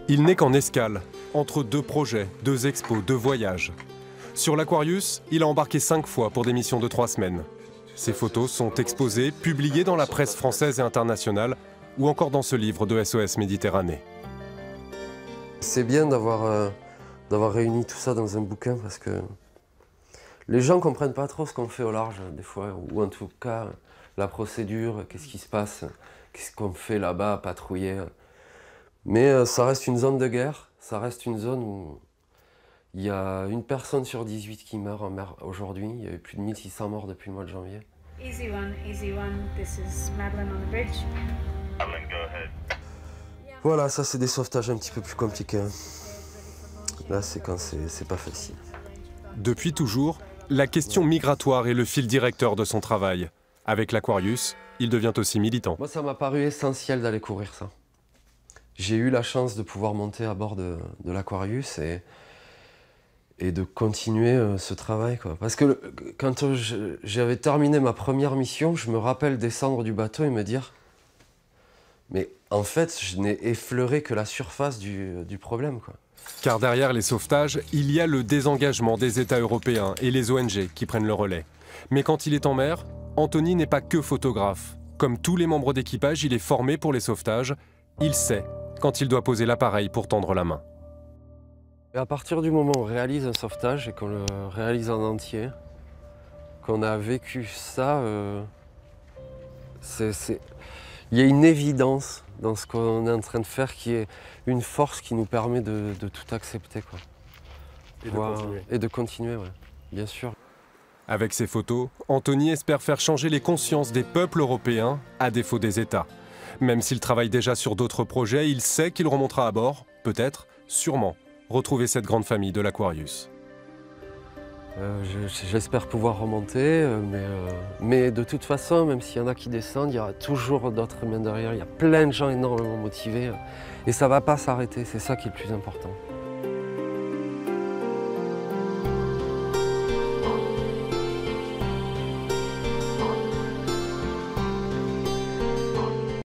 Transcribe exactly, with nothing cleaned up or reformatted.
Il n'est qu'en escale, entre deux projets, deux expos, deux voyages. Sur l'Aquarius, il a embarqué cinq fois pour des missions de trois semaines. Ses photos sont exposées, publiées dans la presse française et internationale, ou encore dans ce livre de S O S Méditerranée. C'est bien d'avoir euh, d'avoir réuni tout ça dans un bouquin parce que les gens ne comprennent pas trop ce qu'on fait au large des fois, ou en tout cas la procédure, qu'est-ce qui se passe, qu'est-ce qu'on fait là-bas à patrouiller. Mais euh, ça reste une zone de guerre, ça reste une zone où il y a une personne sur dix-huit qui meurt en mer aujourd'hui. Il y a eu plus de mille six cents morts depuis le mois de janvier. Easy one, easy one. This is Madeline on the bridge. Madeline, go ahead. Voilà, ça c'est des sauvetages un petit peu plus compliqués. Là c'est quand c'est pas facile. Depuis toujours, la question migratoire est le fil directeur de son travail. Avec l'Aquarius, il devient aussi militant. Moi ça m'a paru essentiel d'aller courir ça. J'ai eu la chance de pouvoir monter à bord de, de l'Aquarius et, et de continuer euh, ce travail, quoi. Parce que quand euh, j'avais terminé ma première mission, je me rappelle descendre du bateau et me dire mais en fait, je n'ai effleuré que la surface du, du problème, quoi. Car derrière les sauvetages, il y a le désengagement des États européens et les O N G qui prennent le relais. Mais quand il est en mer, Anthony n'est pas que photographe. Comme tous les membres d'équipage, il est formé pour les sauvetages. Il sait quand il doit poser l'appareil pour tendre la main. Et à partir du moment où on réalise un sauvetage et qu'on le réalise en entier, qu'on a vécu ça, euh, c'est, c'est... il y a une évidence dans ce qu'on est en train de faire qui est une force qui nous permet de, de tout accepter, quoi. Et Voir... de continuer. Et de continuer, ouais, bien sûr. Avec ses photos, Anthony espère faire changer les consciences des peuples européens à défaut des États. Même s'il travaille déjà sur d'autres projets, il sait qu'il remontera à bord, peut-être, sûrement, retrouver cette grande famille de l'Aquarius. Euh, J'espère pouvoir remonter, euh, mais, euh, mais de toute façon, même s'il y en a qui descendent, il y aura toujours d'autres mains derrière. Il y a plein de gens énormément motivés, euh, et ça ne va pas s'arrêter, c'est ça qui est le plus important.